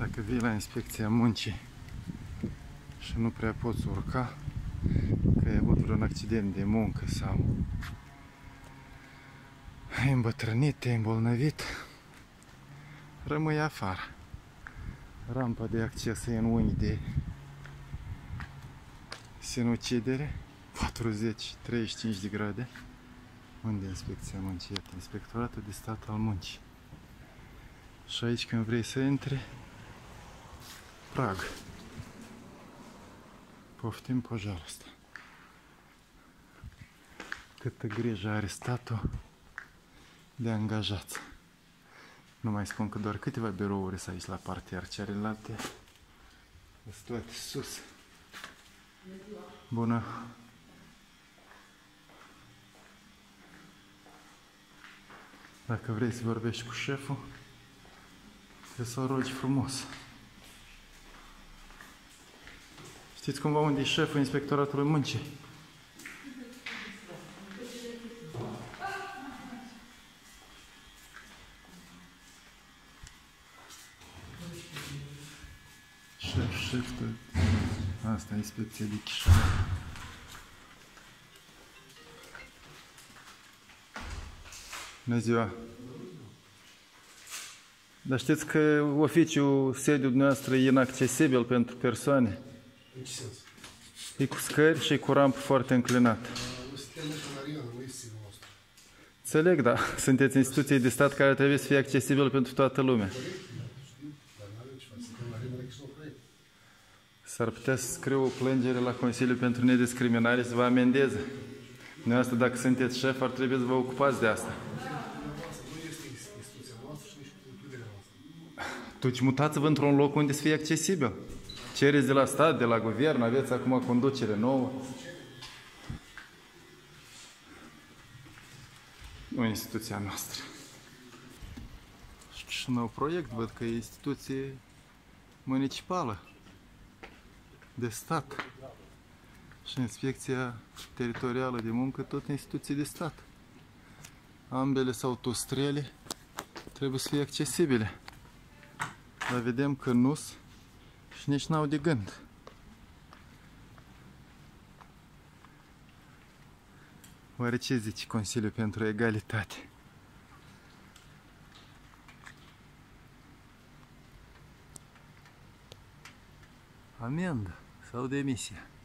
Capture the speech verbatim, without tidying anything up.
Dacă vii la inspecția muncii și nu prea poți urca, că ai avut vreun accident de muncă sau ai îmbătrânit, te-ai îmbolnăvit, rămâi afară. Rampa de acces e în unghi de sinucidere, patruzeci treizeci și cinci de grade. Unde e inspecția muncii? Iată, Inspectoratul de Stat al Muncii. Și aici, când vrei să intri, prag. Poftim pojarul ăsta. Câtă grijă are statul de angajați. Nu mai spun că doar câteva birouri sunt aici la parter, celelalte sunt toate sus. Bună! Dacă vrei să vorbești cu șeful, trebuie să-l rogi frumos. Știți cumva unde e șeful Inspectoratului Muncii? Șef, șef, tot. Asta e inspecția de Chișinău. Bună ziua! Dar știți că oficiul, sediul dumneavoastră e inaccesibil pentru persoane? În ce sens? E cu scări și cu rampă foarte înclinată. Nu suntem în arenă, nu este sediul nostru. Înțeleg, da. Sunteți instituții de stat care trebuie să fie accesibil pentru toată lumea. Dar nu avem ce face, suntem în arenă la Chișinău, proiect. S-ar putea să scriu o plângere la Consiliul pentru Nediscriminare să vă amendeze. Dumneavoastră, dacă sunteți șef, ar trebui să vă ocupați de asta. Nu este instituția noastră și nici includerea noastră. Tuci mutați-vă într-un loc unde să fie accesibil. Cereți de la stat, de la guvern, aveți acum conducere nouă. Nu e instituția noastră. Și nou proiect, văd că e instituție municipală, de stat. Și Inspecția Teritorială de Muncă, tot instituții de stat. Ambele sau autostrele trebuie să fie accesibile. Dar vedem că nu-s și nici n-au de gând. Oare ce zice Consiliul pentru Egalitate? Amendă sau demisia?